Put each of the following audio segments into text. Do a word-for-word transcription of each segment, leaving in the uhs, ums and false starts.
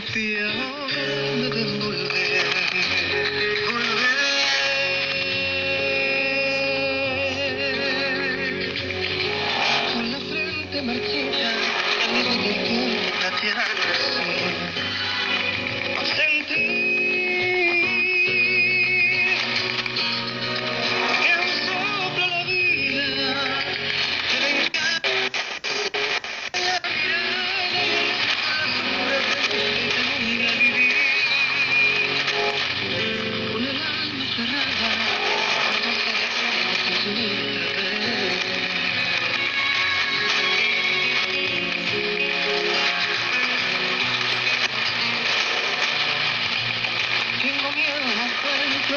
confiarme de volver, volver. Con la frente marchita, amigo del tiempo plateado así, sentí que un soplo la vida que venga a la mirada y a vivir con el alma cerrada, no se recuerda que su vida tengo miedo, no cuento.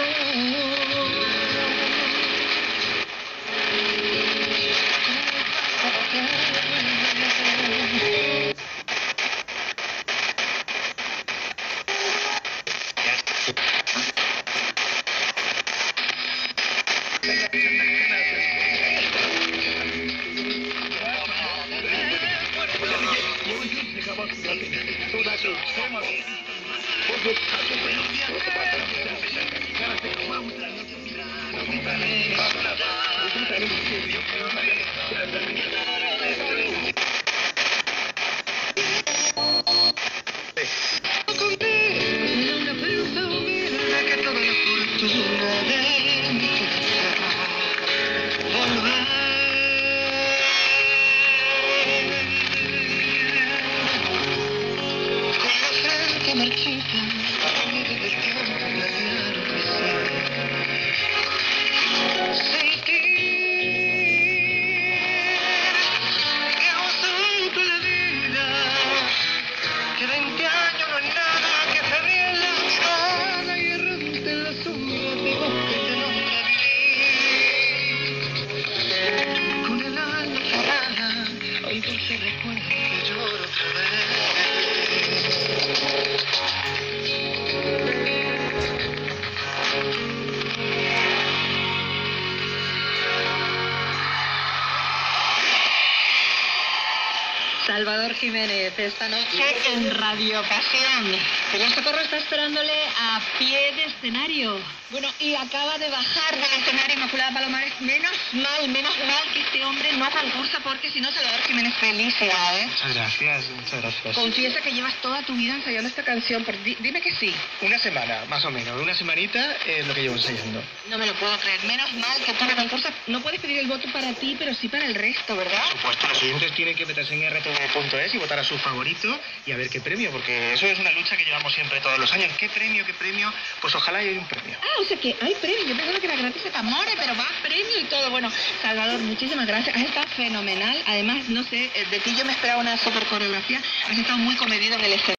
Marchita, amiga del tiempo plateado recién, sentir que un soplo la vida, que veinte años no es nada, que se ríe en la mirada y errante en la sombra de bosque que no la viví. Con el alma cerrada, hoy dulce recuerdo que lloro otra vez. Salvador Jiménez, esta noche en Radio Pasión. El Socorro está esperándole a pie de escenario. Bueno, y acaba de bajar del escenario Inmaculada Palomares. Menos mal, menos mal que este hombre no concursa, porque si no, Salvador Jiménez, felicidad, ¿eh? Muchas gracias, muchas gracias. Confiesa que llevas toda tu vida ensayando esta canción. Por... di- Dime que sí. Una semana, más o menos. Una semanita es lo que llevo ensayando. No me lo puedo creer. Menos mal que tú no concursas. No puedes pedir el voto para ti, pero sí para el resto, ¿verdad? Por supuesto, los oyentes tienen que meterse en r t v punto es y votar a su favorito y a ver qué premio, porque eso es una lucha que llevamos siempre todos los años. ¿Qué premio, qué premio? Pues ojalá haya un premio. Ah, o sea que hay premio. Yo pensaba que era gratis a Camore, pero va premio y todo. Bueno, Salvador, muchísimas gracias. Has estado fenomenal. Además, no sé, de ti yo me esperaba una super coreografía. Has estado muy comedido en el escenario.